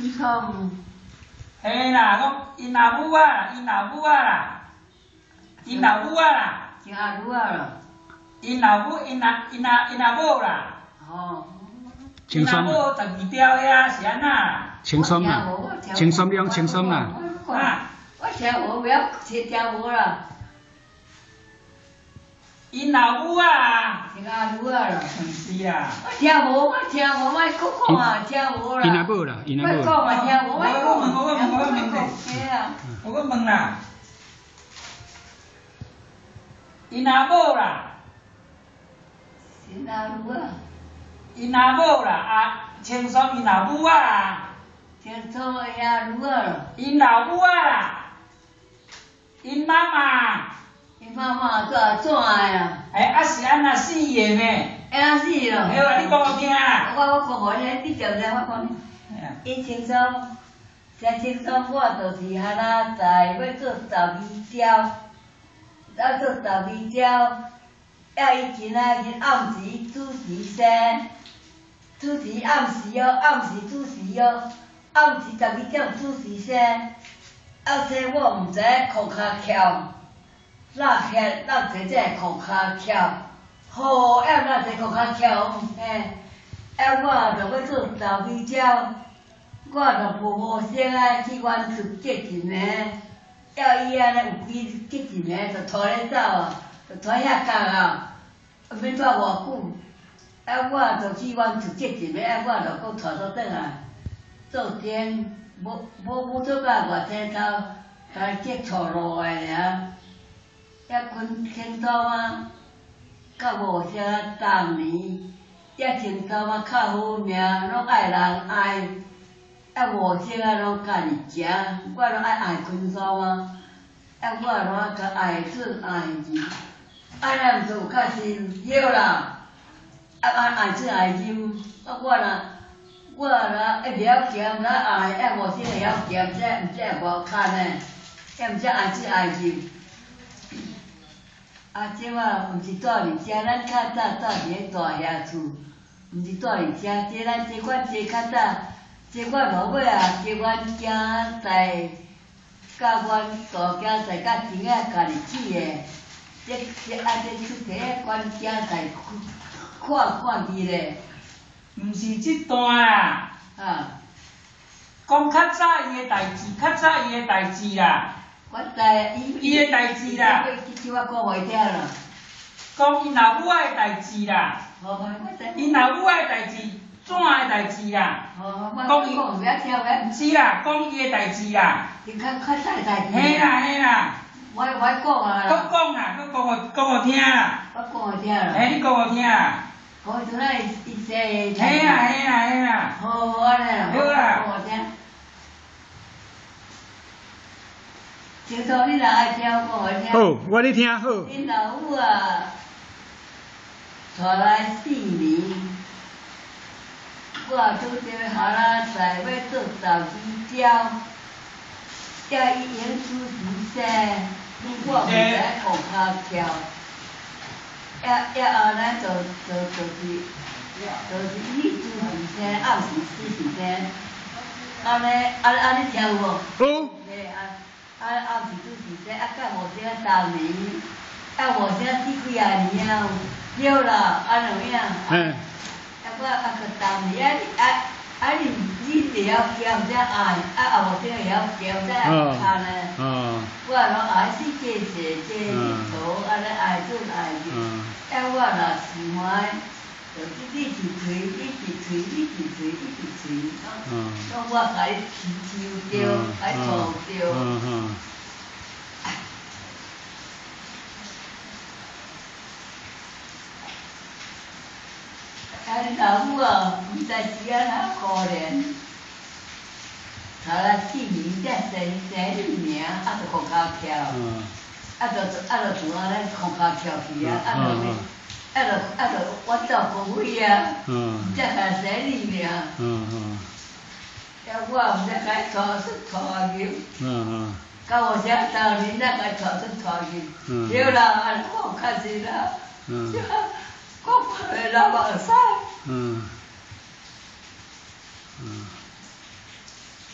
健康。 嘿啦，讲因老母啊，因老母啊啦，因老母啊啦， 真阿母啊啦。 因老母，因阿母啦。 哦。 因阿母12条遐是安那？ 青松啦，青松两青松啦。 啊。 我听无，不要听无啦。 因老母啊。 真阿母啊啦。 是啊。 我听无，莫讲啊，听无啦。 因阿母啦，因阿母。 莫讲啊，听无，莫讲。 我问。 嘿啊。 我问啦。因阿母啦。 真阿母啊。 因阿母啦，啊，青松因老母啊。 青松因阿母啊。 因老母啊啦。因妈妈。 因妈妈怎的啊？ 啊是安那死的咩？ 安死咯。 嘿啦，你讲我听啦。 我讲互你，你对不对？我讲你。伊青松，青松，我就是哈那在要做12条，要做12条。伊前暗时主持生，主持暗时主持暗时12点主持生。说我毋知裤骹翘，哪坐这裤骹翘，好哪坐裤骹翘，嘿，我着要做12条，我着无先去阮厝接一个，伊安尼有接一个，着拖咧走啊，着拖遐工啊，免拖偌久，我着去阮厝接一个，我着搁拖倒转来，做天。无做到外天头，才接错路个尔。遐困天头啊，较无啥重年，遐天头啊较好命，拢爱人爱，无啥拢家己食，我拢爱昆松啊，我拢较爱做爱钱，安尼毋做较辛苦啦，爱做爱金，我若会晓咸，若爱，无啥会晓咸，毋则会无牵呢，毋则爱煮爱入。即摆毋是住伫遮，咱较早住伫个大遐厝，毋是住伫遮，咱阮较早，阮落尾啊，阮囝在，甲阮大囝在，甲囡仔家己起的，这厝体阮囝在看去咧。 毋是即段啦，讲较早伊个代志啦， 我知伊个代志啦， 即我讲互伊听啦， 讲因老母仔个代志啦，因老母仔个代志，怎个代志啦？ 讲伊讲不要听咩？ 毋是啦，讲伊个代志啦， 较早个代志。 嘿啦， 我讲啊啦。 搁讲啦，搁讲互听啦。 我讲互听啦。 你讲互听啦。 讲伊阵仔伊说。 嘿啦。 好安尼啦。 好啦。 讲互听。青松，你若爱听，我讲互听。 好，我咧听好。 恁老母啊，带来4年，我拄着哈拉在要做12条，伊演主持生，我毋知裤骹翘。后来就是伊主持生，暗时主持生，安尼听有无？ 好。 暗时主持生，甲无啥3年，无啥4几啊年啊，了啦，安怎样？我个3年，你会晓教，毋则爱，无啥会晓教，毋则爱看呢。我拢爱去这佗，安尼爱做爱做。我若喜欢，就你一喙，我甲你饲着，爱抱着。恁老母啊，毋知是安怎可怜，头来4年才生你名，着裤骹翘，着从安尼裤骹翘去啊，着我照顾费啊，才甲生你名。我毋知甲伊拖入，到无啥3年才甲伊拖入，对啦，安尼我有较实啦。我袂老目屎。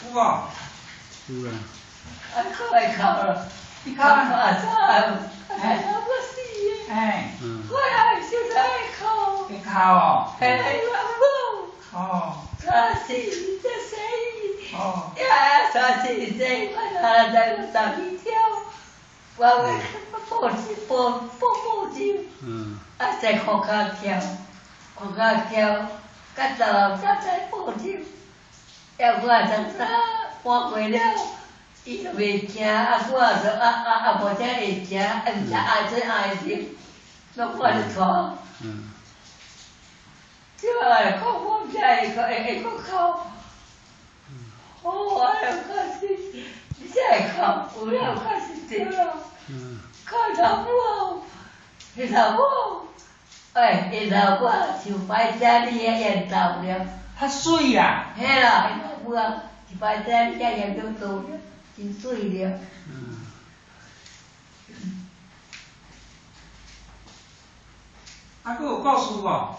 有哦。 有啦。 啊，快哭了，你哭啊惨，还差不死耶。 哎。 我还现在哭。 会哭哦。 哎，我哦。 惨死这死。 哦。 呀，惨死这，我哪在我上一跳，我报警。啊，在裤脚跳，甲才报警。要我怎知搬过了，伊就袂惊，啊我就无才会惊，毋知爱做爱心，拢我咧拖。即摆讲我毋知会搁哭。我又开始，你才会哭，有了开始对了。看到我，看到我，哎，看到我像摆遮你个烟头了。 较水啦。 嘿啦，看到我像摆遮你个烟头了，真水了。 啊，佫有故事无？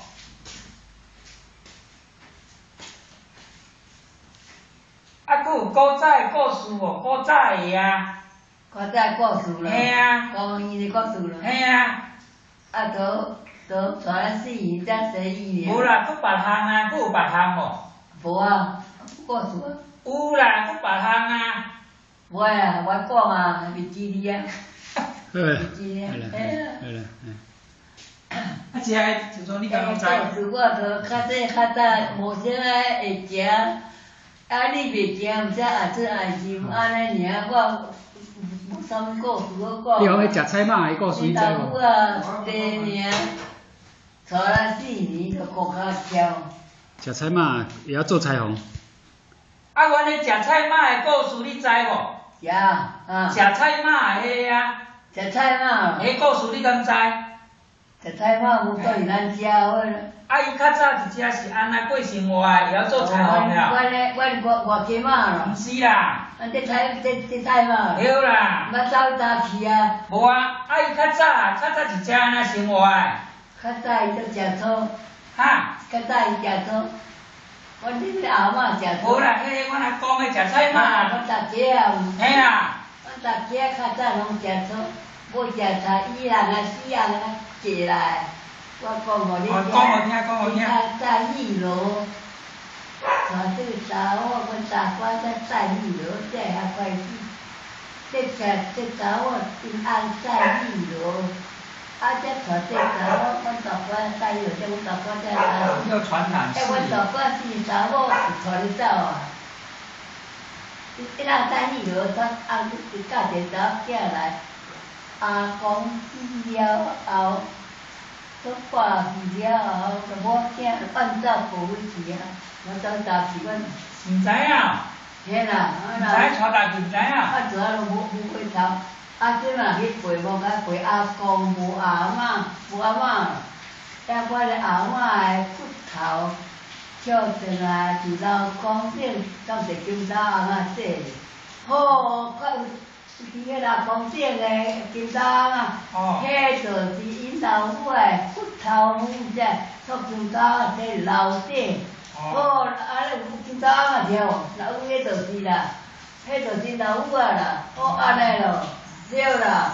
啊，佫有古早的故事无？古早的啊。 古早故事咯。 嘿啊。 讲伊个故事咯。 嘿啊。 啊，都传死伊才死伊了。 无啦，佫别项啊，佫有别项无？ 无啊，故事啊。 有啦，佫别项啊。 无啊，我讲啊，袂记你啊。 袂记啊。 好啦。 啊，食诶时阵你敢拢知？ 故事我都较早无啥会惊，啊你袂惊，毋知爱做爱心，安尼尔我。无啥物故事我讲。 你讲迄食菜嘛的故事你知无？ 我啊，第尔，带了4年就裤脚跳。 食菜嘛也要做彩虹。 啊，原来食菜嘛的故事你知无？ 食啊。 食菜嘛的迄啊。 食菜嘛。 迄故事你敢知？ 食菜嘛无做伊咱食好啦。 啊，伊较早一只是安那过生活的，会晓做彩虹了。 我外家嘛咯。 毋是啦。 这菜嘛。 对啦。 捌走早去啊。 无啊，啊伊较早一只安那生活的。 较早伊都食草。 哈。 较早伊食草。我恁阿嬷食草。 无啦，迄个我若讲的食菜嘛。 我大家啊。 嘿啦。 我大家较早拢食草，要食菜伊人啊死人啊过来。我讲互你听。 讲互听。 在2楼，带这个查某，阮大官在2楼，这还快死。这查某平安在2楼，啊，这带这查某，阮大官在2楼，这阮大官在3楼。 要传染性。 阮大官是查某就带你走啊。一人在2楼，他就教一个查某囝来，阿公死了后。都挂去了后，就我囝按照无位去啊，我走早去阮。 毋知影。 嘿啦， 毋知带大去毋知影。 啊，主要拢无回头，啊，即嘛去陪无甲陪阿公无阿嬷，但我咧阿嬷的骨头跳上来伫楼空顶，当一金刀阿嬷说，好，较有。伫个老公顶个金刀啊，迄就是因老母个骨头母者，做金刀伫楼顶。哦，安尼金刀啊跳，老母迄就是啦，迄就是老母啊啦，哦安尼咯，对啦。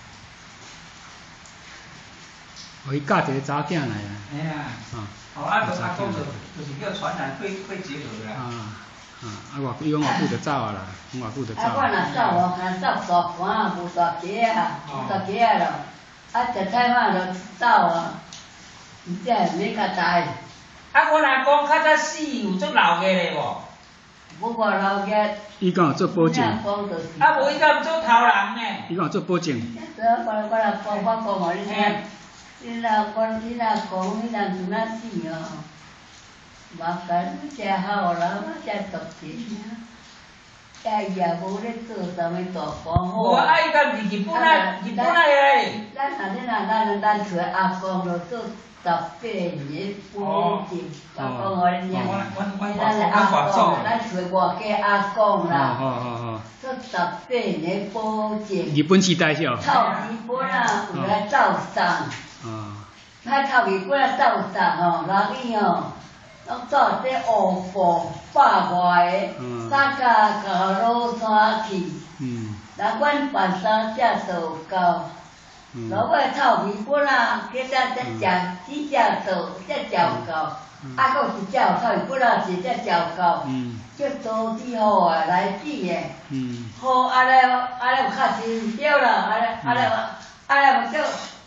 互伊教一个查某囝来啊。 嘿啊。哦，啊，就是讲就是叫传染会结合啦。 啊，外久就走啊啦，外久就走。 啊，我若走哦，若走大盘无大家啊，无大家咯。啊，食菜嘛就走啊，毋知毋免甲带。 啊，我若讲较早死有做老个咧无？ 无我老个。 伊讲有做保证。 啊， 无伊敢做头人呢？ 伊讲有做保证。 对啊，我讲互你听。你若讲你人就哪死哦？麻烦食好啦，我食毒钱啊！伊也无咧做啥物大官好。 无啊，伊敢是日本啊个。 咱厝阿公就做18年保证，我讲互你听。咱厝外家阿公啦，做18年保证。 日本时代是哦。 臭日本啊，有来走送。歹臭日本啊走送吼，老伊吼。 拢做这乌布百外个，大家到落山去。那阮办三只豆糕，落尾臭米粉啊，叫只几只豆，只椒糕，啊，搁一只有臭米粉啊，一只椒糕，叫周志豪啊来煮的。好，安尼有较真对啦，安尼叫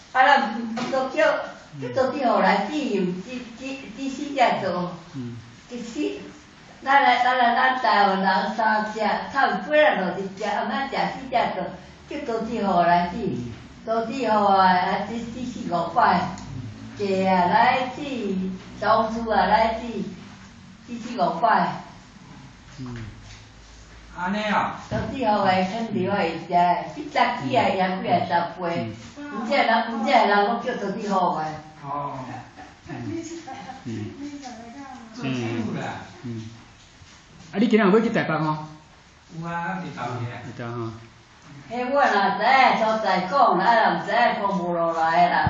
周志豪来煮这四只豆，咱台湾人三只，臭米粉啊落一只，咱食四只豆，叫周志豪来煮。周志豪啊，煮四五摆，鸡啊来煮，松鼠啊来煮四五摆。 安尼哦。 周志豪来肯定会食的，你十几啊，也几啊10杯，有这人拢叫周志豪的。 哦。 啊，你今日有要去台北吼？ 有啊，伫头个。 伫头吼。 迄我若知影所在讲，啊，若毋知影讲无落来啦。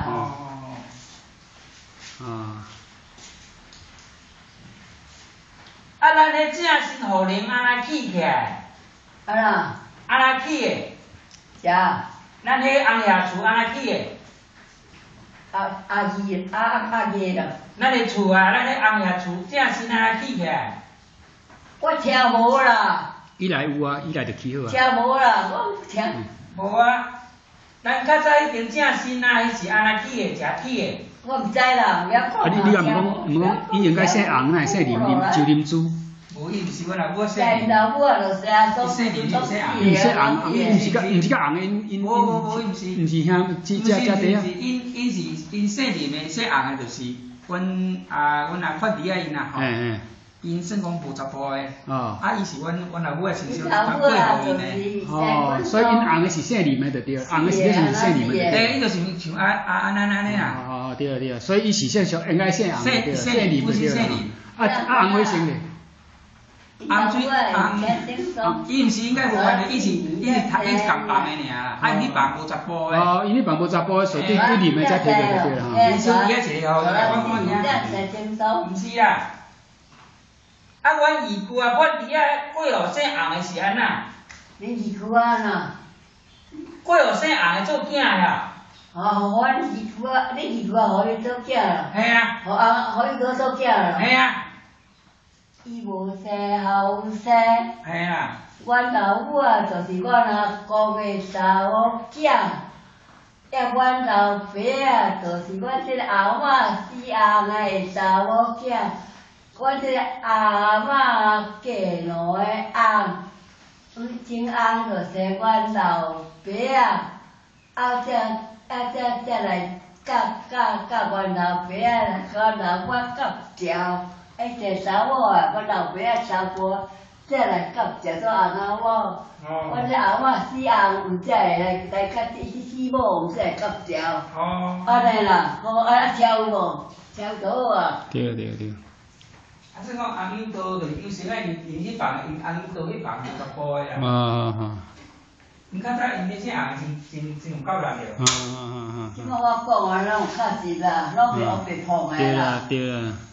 啊，咱迄正新互人安那起来？ 安那？ 安那起的？ 啥？ 咱迄红叶厝安那起的？ 阿爷啦。 咱个厝啊，咱迄红叶厝正新安那起来？ 我听无啦。 伊来有啊，伊来就起好啊。 听无啦，我听。 无啊，咱较早迄间正新啊，迄是安那起的，食起的。 我毋知啦，了讲。 你也毋讲，伊应该姓红呐，姓林，就林珠。 无，伊毋是阮阿母姓林。老母啊，就姓宋。 姓林，姓红。 伊姓红，伊毋是甲红的，因无，伊毋是。 毋是兄，只弟啊。 因是因姓林的，姓红的，就是阮阿发弟啊因啊吼。因算讲无十步的，啊，伊是阮阿母的亲戚，阮过互因的。 哦，所以因红的是姓林的就对，红的是姓林的。 对，伊就是像安尼啊。 哦，对，所以伊是姓应该姓红的对，姓林的对。红花姓嘞？ 红水伊毋是应该无关的，伊是共房的尔，啊，伊房无十步的。 哦，伊房无十步的，所以对林的才摕着就对啦。 因是伊一个吼，我毋是啦。啊，阮二姑啊，阮弟啊，过后姓红的是安那？ 恁二姑啊哪？ 过后姓红的做囝呀？ 哦，阮二姑啊，恁二姑啊，互伊做囝啦。 嘿啊。 互伊做囝啦。 嘿啊。 伊无生后生。 嘿啊。 阮老母啊，就是阮阿姑的查某囝，阮老爸啊，就是阮这个后妈死红的查某囝。阮这个阿嬷嫁落的翁，真翁就生阮老爸啊，才来甲阮老爸啊，阮老爸夹条，这查某啊，阮老爸啊查甫才来夹条做翁仔某。阮这阿嬷死翁，有才会来甲死某，有才会夹条。安尼啦，好跳无？跳倒啊？ 对。 啊，算讲红领导就是有时爱因迄房，因红领导迄房有十步的啦。毋较早因迄姓红真有够力着。 即摆我讲啊，拢有较实啦，拢袂黑白碰的啦。 对。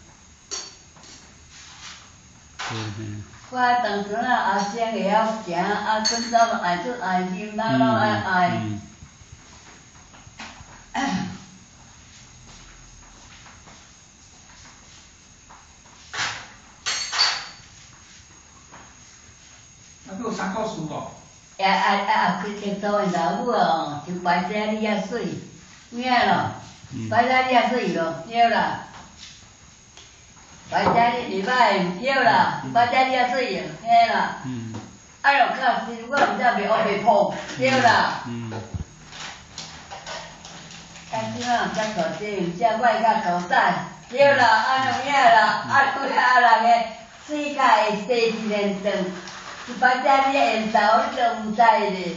我当初啊，阿生会晓行，阿孙仔爱出爱啉，咱拢爱。 有三故事无？ 开做因老母哦，就白仔你遐水，有影咯？白仔你遐水咯，对啦。白仔你礼拜对啦，白仔你遐水哦，嘿啦。啊，落较实，我毋知袂黑袂碰，对啦。即摆毋知做这，毋知外较高胆，对啦，安有影啦，有人个世界会第一连长。一摆遮你缘投，你都毋知咧。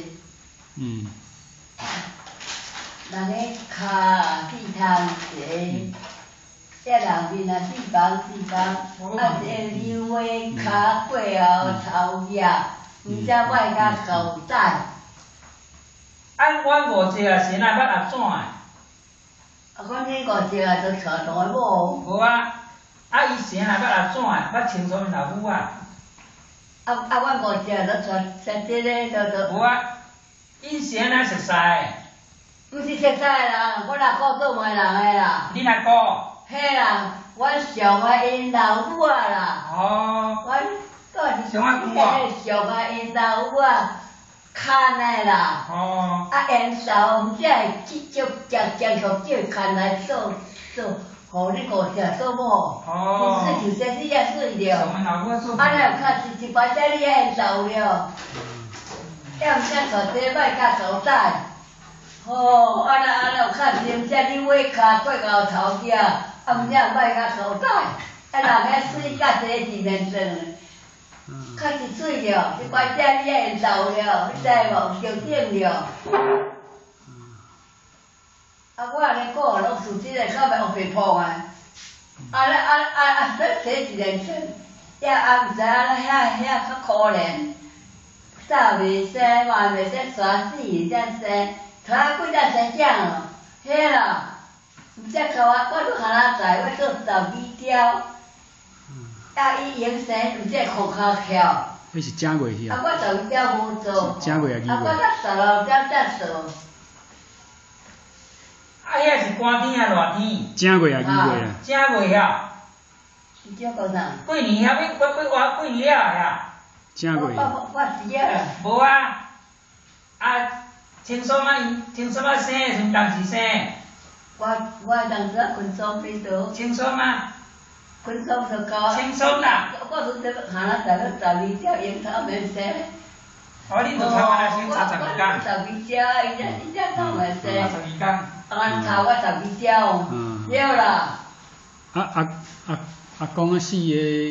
人个骹去通鞋，遮人面啊四房，啊一个溜话骹过后头额，毋知外甲狗仔。 阮五节啊，先来捌阿怎的？ 阮迄五节啊，都带大某。 无啊， 啊，伊生来捌怎啊？捌清楚因老母啊？ 阮无食，都传这个都。 无啊，因生来熟悉。 毋是熟悉啦，我阿姑做媒人的啦。 恁阿姑？ 嘿啦，阮上个因老母啊啦。 哦。 阮倒是上个久啊？ 上个因老母啊，牵的啦。 哦。 啊，因嫂毋只会去接将借牵来做，互你五食做某。哦。你水就生你也水了。 上个老母做。 啊，若有较一摆仔你也因嫂了。要毋则坐这摆较手带。哦，啊若有较深，则你尾骹过后头仔，啊毋则莫较手带，啊人个水较济一面转，较是水了，一摆仔你也会走了，你知无？就顶了。啊，我安尼讲，老师即个较袂学白破啊，说济一面转，也毋知遐较可怜，早袂生，晚袂生，stra死才生。头几仔生囝哦，嘿啦，毋则靠我拄下仔在，我做12条，啊伊营生毋则裤骹翘。 迄是正月去啊！我12条无做。 正月啊，2月。 啊，我才16条才做。 啊，遐是寒天啊，热天。 正月啊，2月啊。 正月啊。 是叫个啥？ 过年遐要活过年了呀。 正月。 我知影。 无啊，清爽啊，生的时当时生。 我当时群爽几多？ 清爽啊。 群爽就高。 清爽啦。 我做这下仔在12条樱桃免生。 哦，你就头下先12天。 12条，伊只头免生。 12天。 啊，头我12条。了啦。 阿公啊死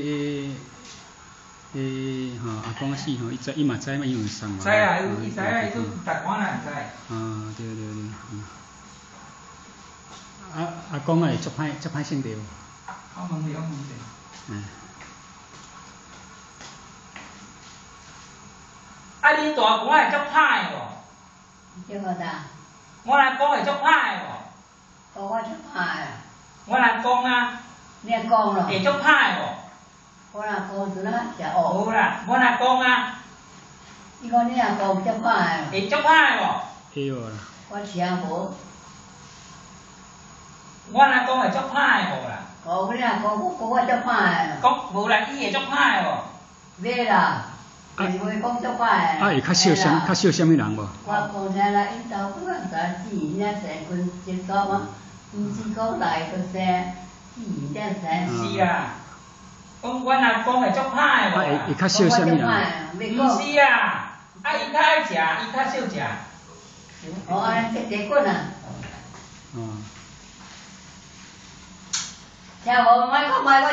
阿公啊死吼，伊嘛知嘛，伊有送嘛。 知啊，伊知啊，伊都逐款人知。 对，阿公啊会足歹性地。 我问你。啊，你大公会足歹无？ 叫个啥？ 我阿公会足歹无？ 我足歹。 我阿公啊。 你阿公咯？ 会足歹无？ 我阿公做哪食哦？ 无啦，我阿公啊。 你讲你阿公足歹？ 会足歹无？ 会哦啦。 我听无。 我阿公会足歹无啦？ 哦，你阿公我足歹。 讲无啦，伊会足歹无？ 袂啦。是会讲足歹。 会较少啥物人无？ 我讲听啦，因兜不管啥事，人家生群真多嘛，毋是讲来就生，人家生。 是啊。我阿公会足歹无？ 会较少啥物人？ 毋是啊，伊较爱食，伊较少食。 哦，安尼结棍啊。听无？莫讲莫，我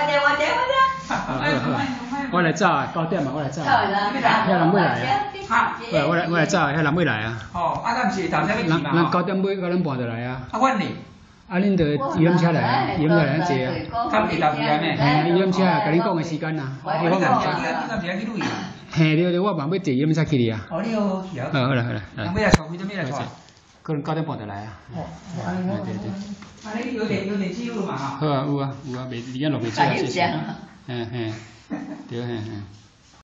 我来走啊，9点嘛，我来走。遐人要来啊。我来走啊，遐人要来啊。 哦，咱毋是头先要去嘛？ 咱9点尾9点半就来啊。 阮呢？ 恁就伊辆车来啊，伊辆来咱坐啊。 敢是12点咩？ 伊辆车啊，甲恁讲的时间啊。 你敢是去录音？ 嘿，对，我忙要坐伊辆车去哩啊。 哦，你好去啊。 好啦。 人要来坐，几点来坐？ 可能9点半就来啊。对。 啊，你有电视有嘛哈？ 好啊，有啊，袂离咱落袂少啊。对。